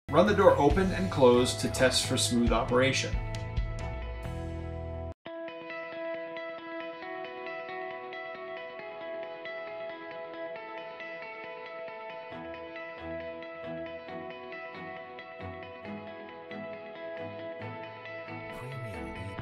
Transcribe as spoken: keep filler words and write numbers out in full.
Run the door open and close to test for smooth operation. Premium